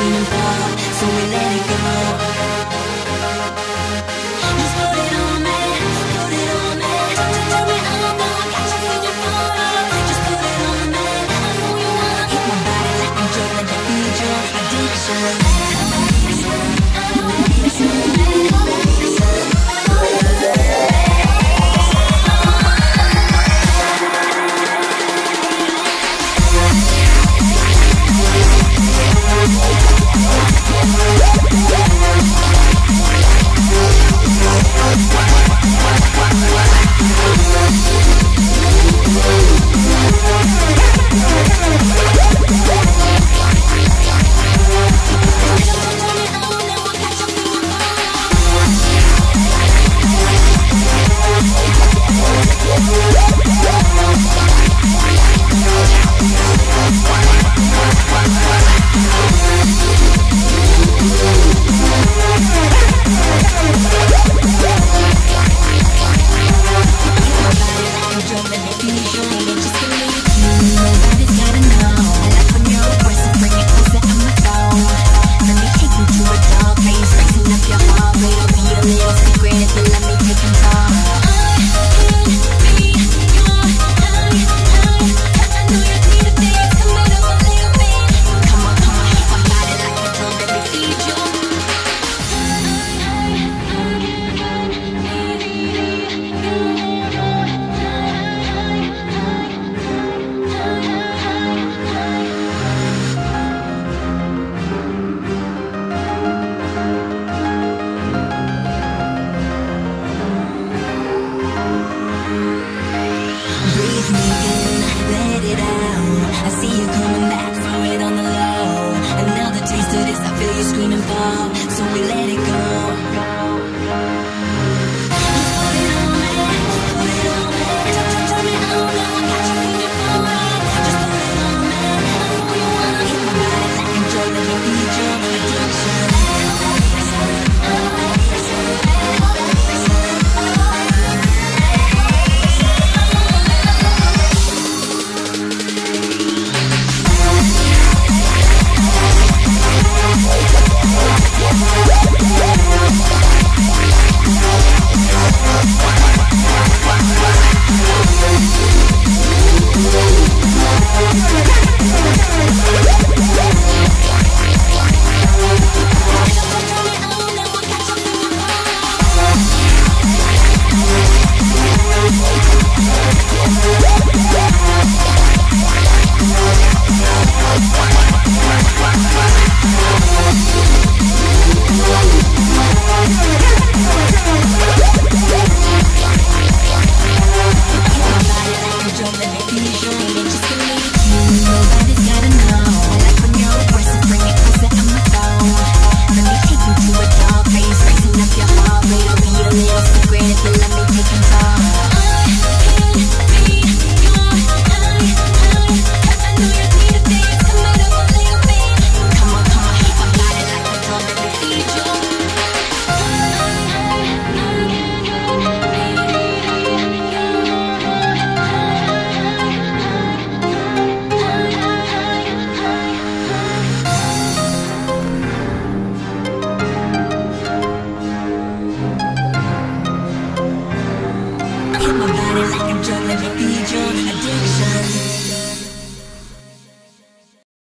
screaming for, so we let it go. Just put it on me, put it on me. Tell me how I got you feeling for it. Just put it on me, I know you wanna hit my body like I'm drunk, like I feed your addiction. Screaming for, so we let it go. Just put it on me, put it on me. Tell me how I got you feeling for it. Just put it on me, I know you wanna hit my body like I'm drunk, like I feed your addiction. Hit my body like I'm drunk, let me feed your addiction.